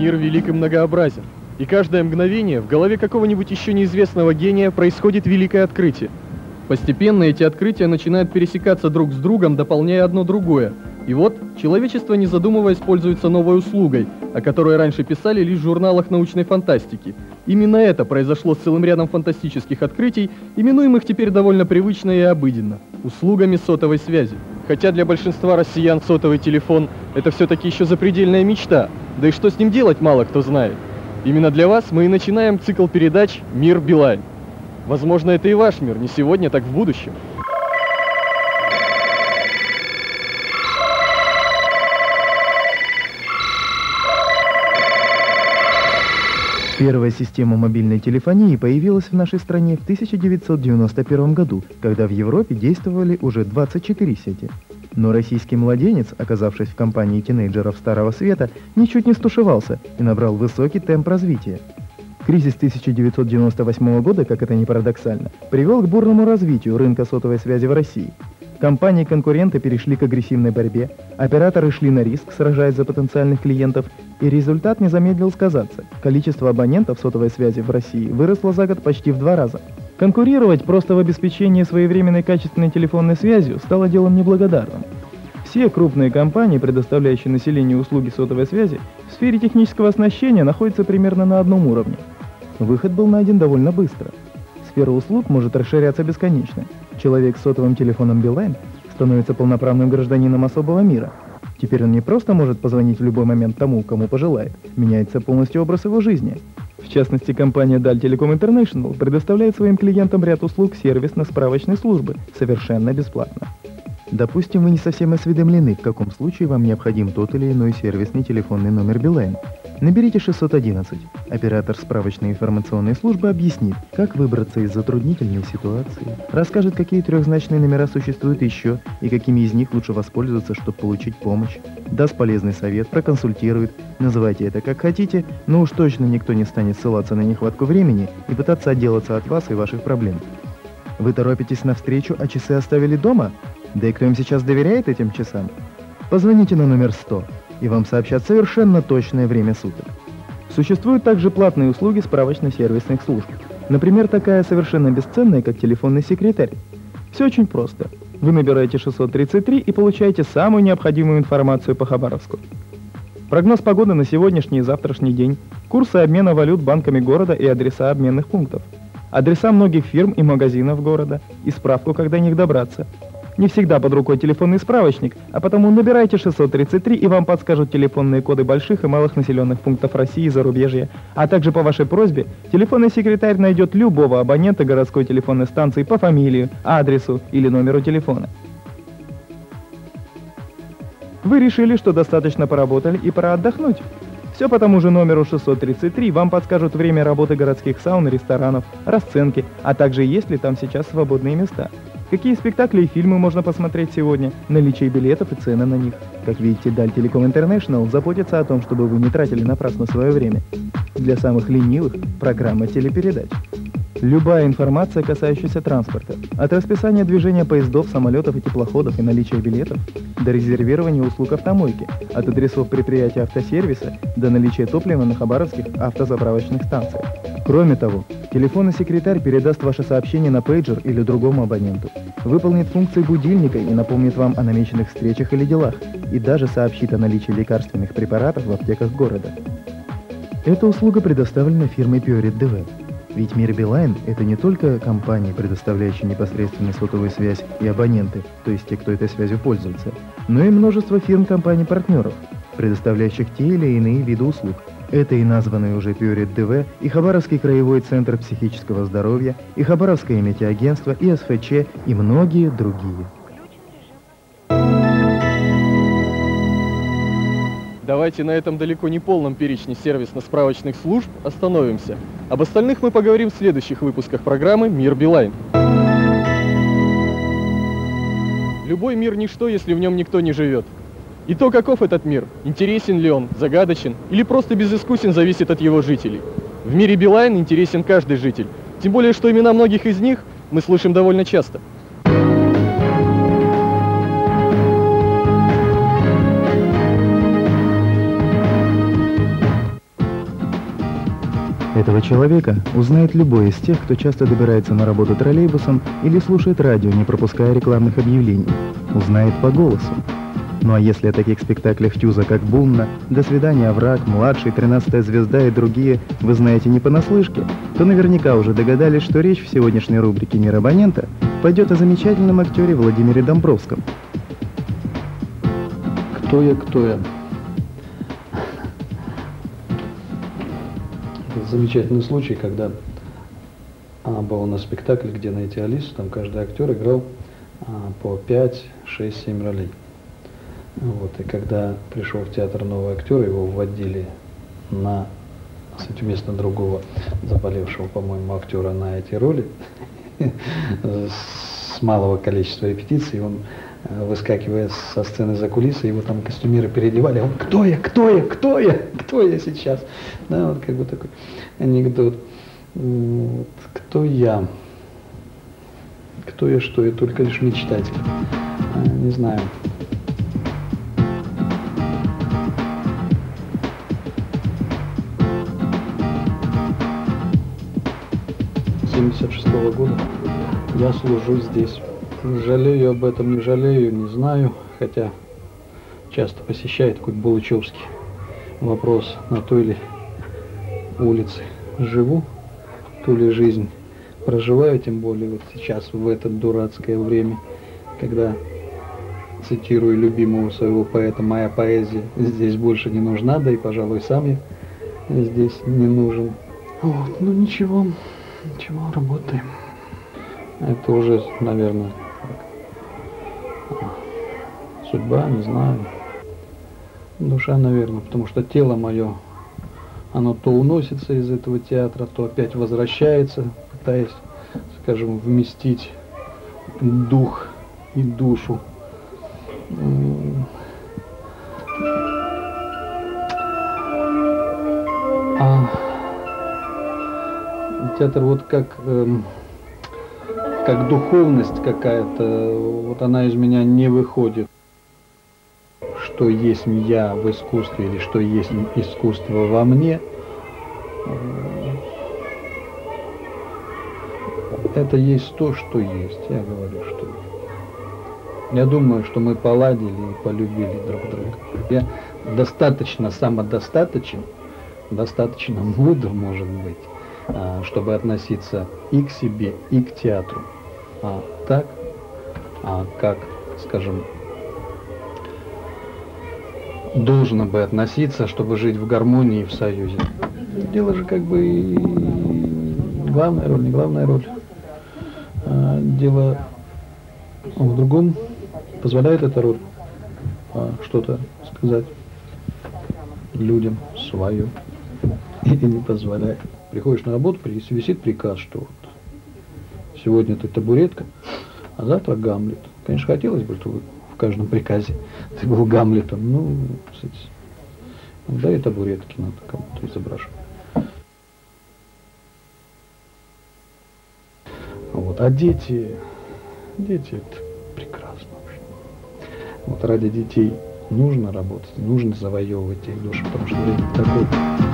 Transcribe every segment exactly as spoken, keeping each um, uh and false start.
Мир велик и многообразен, и каждое мгновение в голове какого-нибудь еще неизвестного гения происходит великое открытие. Постепенно эти открытия начинают пересекаться друг с другом, дополняя одно другое. И вот человечество, не задумываясь, пользуется новой услугой, о которой раньше писали лишь в журналах научной фантастики. Именно это произошло с целым рядом фантастических открытий, именуемых теперь довольно привычно и обыденно – услугами сотовой связи. Хотя для большинства россиян сотовый телефон – это все-таки еще запредельная мечта, да и что с ним делать, мало кто знает. Именно для вас мы и начинаем цикл передач «Мир Билайн». Возможно, это и ваш мир, не сегодня, так в будущем. Первая система мобильной телефонии появилась в нашей стране в тысяча девятьсот девяносто первом году, когда в Европе действовали уже двадцать четыре сети. Но российский младенец, оказавшись в компании тинейджеров Старого Света, ничуть не стушевался и набрал высокий темп развития. Кризис тысяча девятьсот девяносто восьмого года, как это ни парадоксально, привел к бурному развитию рынка сотовой связи в России. Компании-конкуренты перешли к агрессивной борьбе, операторы шли на риск, сражаясь за потенциальных клиентов, и результат не замедлил сказаться. Количество абонентов сотовой связи в России выросло за год почти в два раза. Конкурировать просто в обеспечении своевременной качественной телефонной связью стало делом неблагодарным. Все крупные компании, предоставляющие населению услуги сотовой связи, в сфере технического оснащения находятся примерно на одном уровне. Выход был найден довольно быстро. Сфера услуг может расширяться бесконечно. Человек с сотовым телефоном Билайн становится полноправным гражданином особого мира. Теперь он не просто может позвонить в любой момент тому, кому пожелает, меняется полностью образ его жизни. В частности, компания Даль Telecom International предоставляет своим клиентам ряд услуг сервисно-справочной службы совершенно бесплатно. Допустим, вы не совсем осведомлены, в каком случае вам необходим тот или иной сервисный телефонный номер Билайн. Наберите шестьсот одиннадцать. Оператор справочной информационной службы объяснит, как выбраться из затруднительной ситуации, расскажет, какие трехзначные номера существуют еще и какими из них лучше воспользоваться, чтобы получить помощь, даст полезный совет, проконсультирует. Называйте это как хотите, но уж точно никто не станет ссылаться на нехватку времени и пытаться отделаться от вас и ваших проблем. Вы торопитесь навстречу, а часы оставили дома? Да и кто им сейчас доверяет этим часам? Позвоните на номер сто, и вам сообщат совершенно точное время суток. Существуют также платные услуги справочно-сервисных служб. Например, такая совершенно бесценная, как телефонный секретарь. Все очень просто. Вы набираете шестьсот тридцать три и получаете самую необходимую информацию по Хабаровску. Прогноз погоды на сегодняшний и завтрашний день, курсы обмена валют банками города и адреса обменных пунктов, адреса многих фирм и магазинов города и справку, как до них добраться. Не всегда под рукой телефонный справочник, а потому набирайте шестьсот тридцать три и вам подскажут телефонные коды больших и малых населенных пунктов России и зарубежья, а также по вашей просьбе телефонный секретарь найдет любого абонента городской телефонной станции по фамилии, адресу или номеру телефона. Вы решили, что достаточно поработали и пора отдохнуть? Все по тому же номеру шестьсот тридцать три вам подскажут время работы городских саун и ресторанов, расценки, а также есть ли там сейчас свободные места. Какие спектакли и фильмы можно посмотреть сегодня, наличие билетов и цены на них. Как видите, Даль Telecom International заботится о том, чтобы вы не тратили напрасно свое время. Для самых ленивых – программа телепередач. Любая информация, касающаяся транспорта, от расписания движения поездов, самолетов и теплоходов и наличия билетов, до резервирования услуг автомойки, от адресов предприятия автосервиса до наличия топлива на хабаровских автозаправочных станциях. Кроме того, телефонный секретарь передаст ваше сообщение на пейджер или другому абоненту, выполнит функции будильника и напомнит вам о намеченных встречах или делах, и даже сообщит о наличии лекарственных препаратов в аптеках города. Эта услуга предоставлена фирмой Pureit ди ви. Ведь Мир Билайн – это не только компании, предоставляющие непосредственно сотовую связь и абоненты, то есть те, кто этой связью пользуется, но и множество фирм-компаний-партнеров, предоставляющих те или иные виды услуг. Это и названные уже Pureit ди ви, и Хабаровский краевой центр психического здоровья, и Хабаровское метеоагентство, и эс эф че, и многие другие. Давайте на этом далеко не полном перечне сервисно-справочных служб остановимся. Об остальных мы поговорим в следующих выпусках программы «Мир Билайн». Любой мир – ничто, если в нем никто не живет. И то, каков этот мир, интересен ли он, загадочен или просто безыскусен, зависит от его жителей. В мире Билайн интересен каждый житель, тем более, что имена многих из них мы слышим довольно часто. Этого человека узнает любой из тех, кто часто добирается на работу троллейбусом или слушает радио, не пропуская рекламных объявлений. Узнает по голосу. Ну а если о таких спектаклях Тюза, как «Бунна», «До свидания, враг», «Младший», «Тринадцатая звезда» и другие вы знаете не понаслышке, то наверняка уже догадались, что речь в сегодняшней рубрике «Мир абонента» пойдет о замечательном актере Владимире Домбровском. Кто я, кто я? Замечательный случай, когда а, был на спектакле, где найти Алису, там каждый актер играл а, по пять, шесть, семь ролей. Вот, и когда пришел в театр новый актер, его вводили на, кстати, вместо другого заболевшего, по-моему, актера на эти роли, с малого количества репетиций, он, выскакивая со сцены за кулисы, его там костюмеры переодевали, а он: кто я, кто я, кто я, кто я сейчас? Да, вот как бы такой анекдот. Вот, кто я? Кто я, что я? Только лишь мечтатель. Не знаю. семьдесят шестого года я служу здесь. Жалею об этом, не жалею, не знаю, хотя часто посещает такой Булычевский вопрос, на той ли улице живу, ту ли жизнь проживаю, тем более вот сейчас, в это дурацкое время, когда, цитирую любимого своего поэта, моя поэзия здесь больше не нужна, да и, пожалуй, сам я здесь не нужен. Вот, ну ничего, ничего, работаем. Это уже, наверное, судьба, не знаю, душа, наверное, потому что тело мое, оно то уносится из этого театра, то опять возвращается, пытаясь, скажем, вместить дух и душу. А театр вот как... Эм, как духовность какая-то, вот она из меня не выходит. Что есть я в искусстве или что есть искусство во мне, это есть то, что есть. Я говорю, что я думаю, что мы поладили и полюбили друг друга. Я достаточно самодостаточен, достаточно мудр, может быть, чтобы относиться и к себе, и к театру. А так, а как, скажем, должно бы относиться, чтобы жить в гармонии и в союзе. Дело же как бы и главная роль, не главная роль. А дело в другом. Позволяет эта роль а, что-то сказать людям свое или не позволяет. Приходишь на работу, висит приказ, что вот сегодня ты табуретка, а завтра Гамлет. Конечно, хотелось бы, чтобы в каждом приказе ты был Гамлетом. Ну, кстати, да и табуретки надо кому-то изображать. Вот. А дети, дети это прекрасно вообще. Вот ради детей нужно работать, нужно завоевывать их душу, потому что время такое.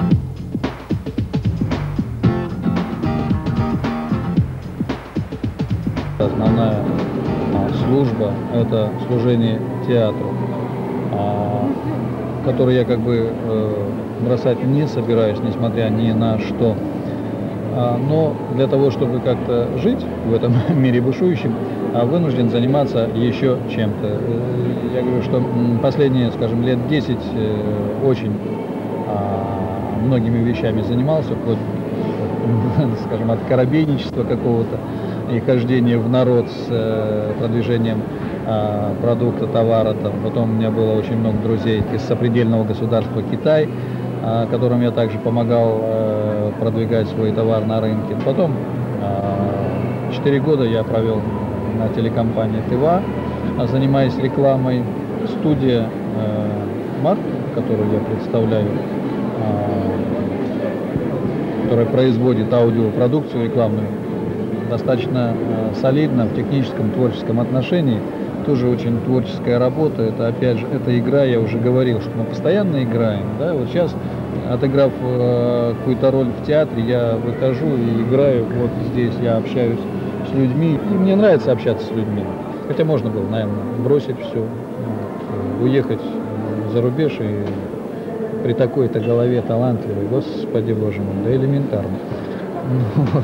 Основная а, служба – это служение театру, а, который я как бы э, бросать не собираюсь, несмотря ни на что. А, но для того, чтобы как-то жить в этом мире бушующем, а, вынужден заниматься еще чем-то. Я говорю, что последние, скажем, лет десять э, очень а, многими вещами занимался, вплоть, скажем, от корабейничества какого-то и хождения в народ с э, продвижением э, продукта, товара. Там. Потом у меня было очень много друзей из сопредельного государства Китай, э, которым я также помогал э, продвигать свой товар на рынке. Потом четыре э, года я провел на телекомпании ТВА, занимаясь рекламой. Студия э, Марк, которую я представляю, э, которая производит аудиопродукцию рекламную, достаточно э, солидно в техническом, творческом отношении. Тоже очень творческая работа. Это, опять же, эта игра, я уже говорил, что мы постоянно играем. Да? Вот сейчас отыграв э, какую-то роль в театре, я выхожу и играю. Вот здесь я общаюсь с людьми. И мне нравится общаться с людьми. Хотя можно было, наверное, бросить все, вот, уехать за рубеж и при такой-то голове талантливой, господи боже мой, да элементарно. Вот.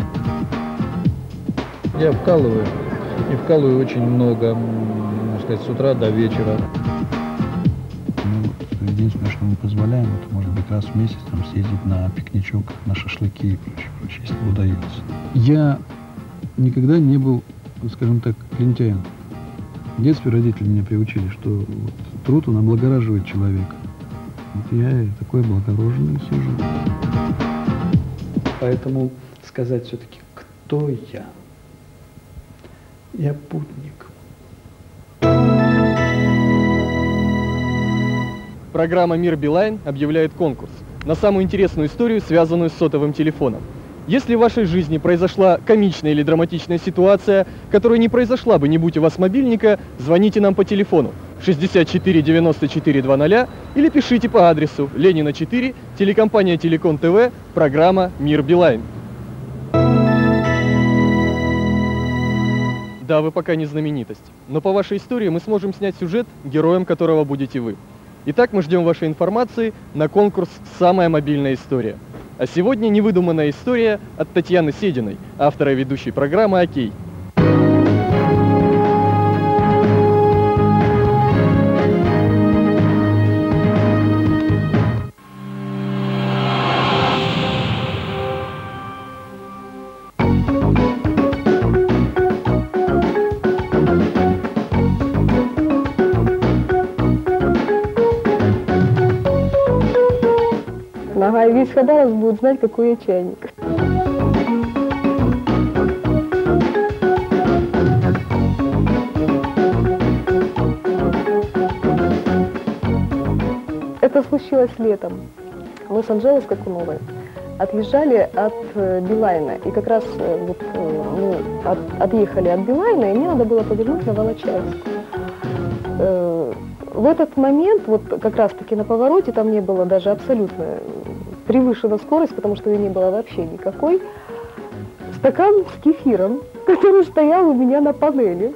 Я вкалываю, и вкалываю очень много, можно сказать, с утра до вечера. Ну, единственное, что мы позволяем, это может быть раз в месяц там съездить на пикничок, на шашлыки и прочее, прочее, если удается. Я никогда не был, скажем так, лентяем. В детстве родители меня приучили, что вот, труд, он облагораживает человека. Вот я и такой облагороженный сижу. Поэтому сказать все-таки, кто я? Я путник. Программа «Мир Билайн» объявляет конкурс на самую интересную историю, связанную с сотовым телефоном. Если в вашей жизни произошла комичная или драматичная ситуация, которая не произошла бы, не будь у вас мобильника, звоните нам по телефону шестьдесят четыре девяносто четыре двадцать или пишите по адресу Ленина четыре, телекомпания Телеком ТВ, программа «Мир Билайн». Да, вы пока не знаменитость, но по вашей истории мы сможем снять сюжет, героем которого будете вы. Итак, мы ждем вашей информации на конкурс «Самая мобильная история». А сегодня невыдуманная история от Татьяны Сединой, автора и ведущей программы «Окей». Ага, и весь Хабаровск будет знать, какой я чайник. Это случилось летом. Мы с Анжелой Скакуновой отъезжали от э, Билайна. И как раз э, вот, э, мы от, отъехали от Билайна, и мне надо было повернуть на Волочаевск. Э, в этот момент, вот как раз-таки на повороте, там не было даже абсолютно превышена скорость, потому что ее не было вообще никакой. Стакан с кефиром, который стоял у меня на панели,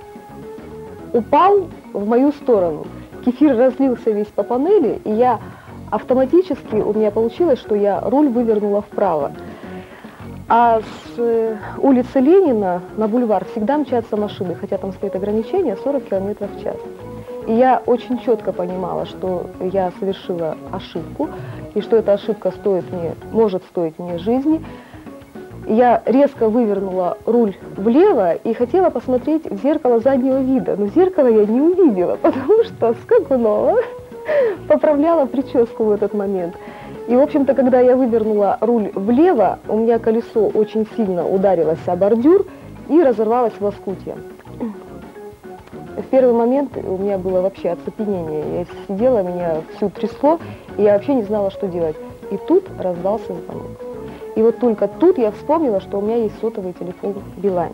упал в мою сторону. Кефир разлился весь по панели, и я автоматически, у меня получилось, что я руль вывернула вправо. А с улицы Ленина на бульвар всегда мчатся машины, хотя там стоит ограничение сорок километров в час. И я очень четко понимала, что я совершила ошибку, и что эта ошибка стоит мне, может стоить мне жизни. Я резко вывернула руль влево и хотела посмотреть в зеркало заднего вида, но зеркало я не увидела, потому что Скакунова поправляла прическу в этот момент. И, в общем-то, когда я вывернула руль влево, у меня колесо очень сильно ударилось о бордюр и разорвалось в лоскутья. В первый момент у меня было вообще оцепенение. Я сидела, меня всю трясло, и я вообще не знала, что делать. И тут раздался звонок. И вот только тут я вспомнила, что у меня есть сотовый телефон Билайн.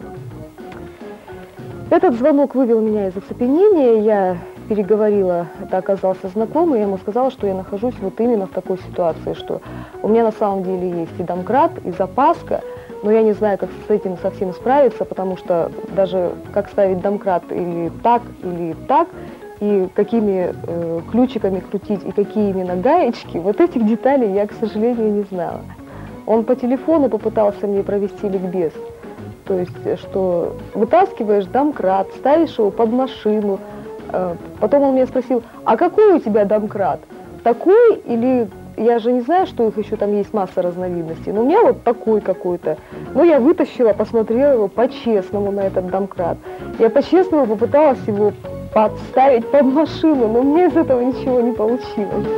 Этот звонок вывел меня из оцепенения, я переговорила, это оказался знакомый, я ему сказала, что я нахожусь вот именно в такой ситуации, что у меня на самом деле есть и домкрат, и запаска, но я не знаю, как с этим совсем справиться, потому что даже как ставить домкрат или так, или так, и какими э, ключиками крутить, и какие именно гаечки, вот этих деталей я, к сожалению, не знала. Он по телефону попытался мне провести ликбез, то есть, что вытаскиваешь домкрат, ставишь его под машину, э, потом он меня спросил, а какой у тебя домкрат? Такой или... Я же не знаю, что их еще там есть масса разновидностей, но у меня вот такой какой-то. Ну, я вытащила, посмотрела его по-честному на этот домкрат. Я по-честному попыталась его подставить под машину, но мне из этого ничего не получилось.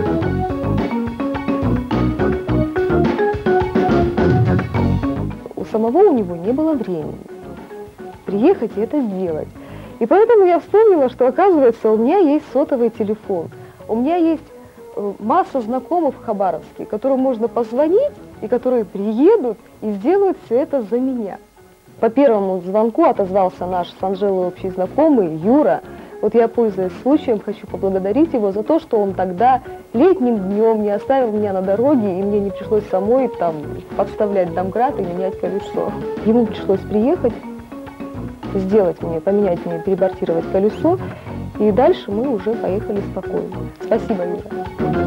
У самого у него не было времени приехать и это сделать. И поэтому я вспомнила, что, оказывается, у меня есть сотовый телефон. У меня есть масса знакомых в Хабаровске, которым можно позвонить, и которые приедут и сделают все это за меня. По первому звонку отозвался наш с Анжелой общий знакомый Юра. Вот я, пользуясь случаем, хочу поблагодарить его за то, что он тогда летним днем не оставил меня на дороге, и мне не пришлось самой там подставлять домкрат и менять колесо. Ему пришлось приехать, сделать мне, поменять мне, перебортировать колесо, и дальше мы уже поехали спокойно. Спасибо, Юра.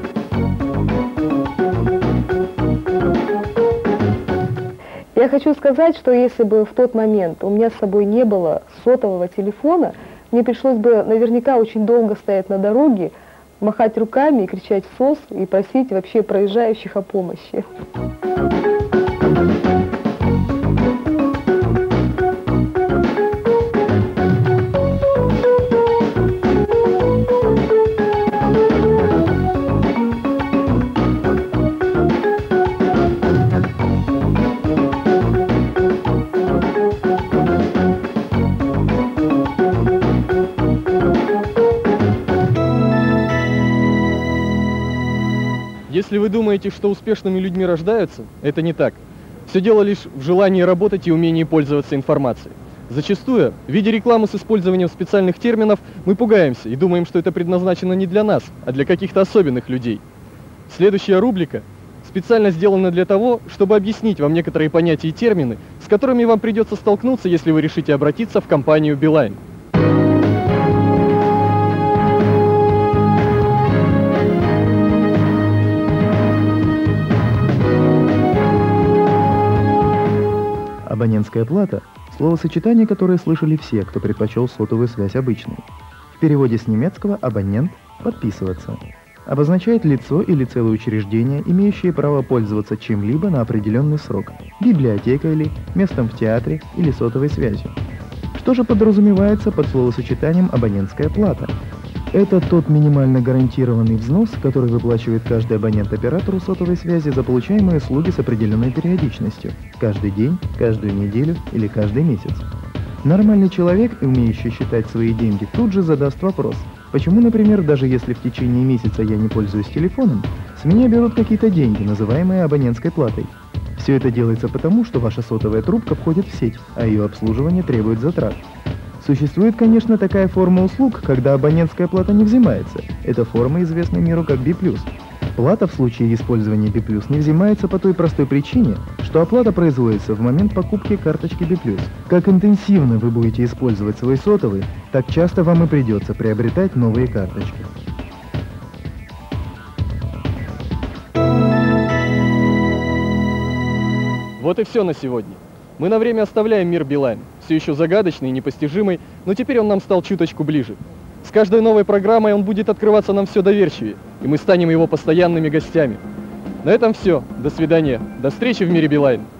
Я хочу сказать, что если бы в тот момент у меня с собой не было сотового телефона, мне пришлось бы наверняка очень долго стоять на дороге, махать руками и кричать «сос» и просить вообще проезжающих о помощи. Если вы думаете, что успешными людьми рождаются, это не так. Все дело лишь в желании работать и умении пользоваться информацией. Зачастую, видя рекламу с использованием специальных терминов, мы пугаемся и думаем, что это предназначено не для нас, а для каких-то особенных людей. Следующая рубрика специально сделана для того, чтобы объяснить вам некоторые понятия и термины, с которыми вам придется столкнуться, если вы решите обратиться в компанию Билайн. Абонентская плата – словосочетание, которое слышали все, кто предпочел сотовую связь обычной. В переводе с немецкого «абонент» – «подписываться». Обозначает лицо или целое учреждение, имеющее право пользоваться чем-либо на определенный срок – библиотекой или местом в театре или сотовой связью. Что же подразумевается под словосочетанием «абонентская плата»? Это тот минимально гарантированный взнос, который выплачивает каждый абонент оператору сотовой связи за получаемые услуги с определенной периодичностью – каждый день, каждую неделю или каждый месяц. Нормальный человек, умеющий считать свои деньги, тут же задаст вопрос, почему, например, даже если в течение месяца я не пользуюсь телефоном, с меня берут какие-то деньги, называемые абонентской платой. Все это делается потому, что ваша сотовая трубка входит в сеть, а ее обслуживание требует затрат. Существует, конечно, такая форма услуг, когда абонентская плата не взимается. Эта форма известна миру как би плюс. Плата в случае использования би плюс не взимается по той простой причине, что оплата производится в момент покупки карточки би плюс. Как интенсивно вы будете использовать свой сотовый, так часто вам и придется приобретать новые карточки. Вот и все на сегодня. Мы на время оставляем мир Билайн, все еще загадочный и непостижимый, но теперь он нам стал чуточку ближе. С каждой новой программой он будет открываться нам все доверчивее, и мы станем его постоянными гостями. На этом все. До свидания. До встречи в мире Билайн.